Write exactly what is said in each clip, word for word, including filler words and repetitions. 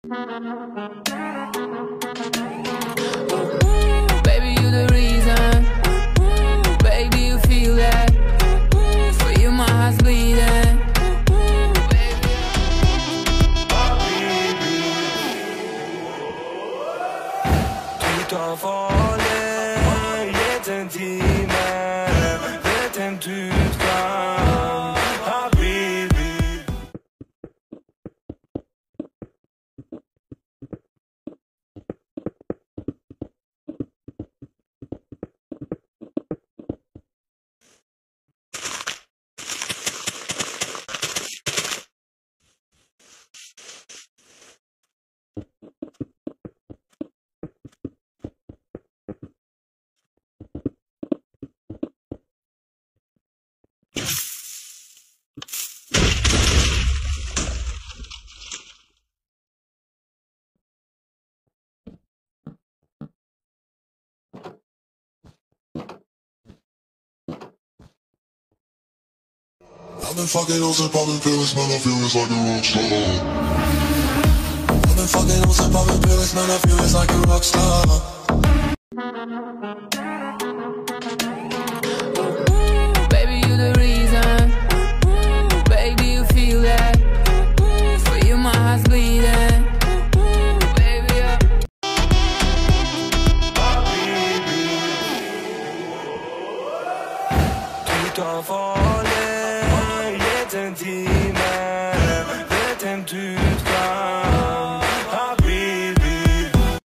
Baby, you the reason. Baby, you feel that. For you, my heart's bleeding. Tout en folie, jetzt intimer, wird im Tütram, Habibi. I've been fucking hoes and popping pills, man, I feel it's like a rock star. I've been fucking hoes and popping pills, man, I feel it's like a rock star. Baby, you the reason. Baby, you feel that. For you, my heart's bleeding. Baby, yeah. Tout en folie, jetzt intimer, wird im Tütram, Habibi.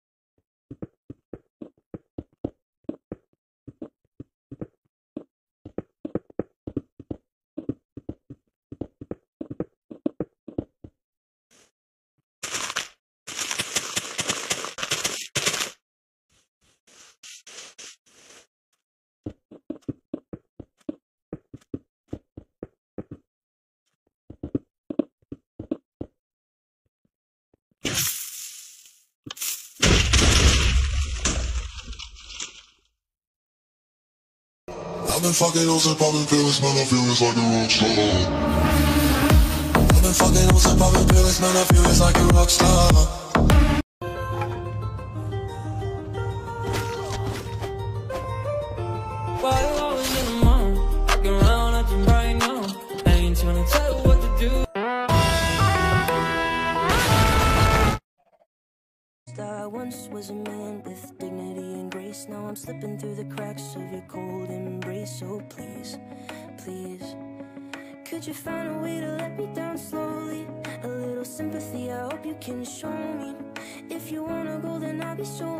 I've been fucking hoes and popping pills, man, I feel it's like a rock star. I've been fucking hoes and popping pills, man, I feel it's like a rock star. While you always in the mind, fucking around at you right now. I ain't tryna tell you what to do. I once was a man with dignity and grace. Now I'm slipping through the cracks of your cold embrace. So please, please, could you find a way to let me down slowly? A little sympathy, I hope you can show me. If you wanna go, then I'll be so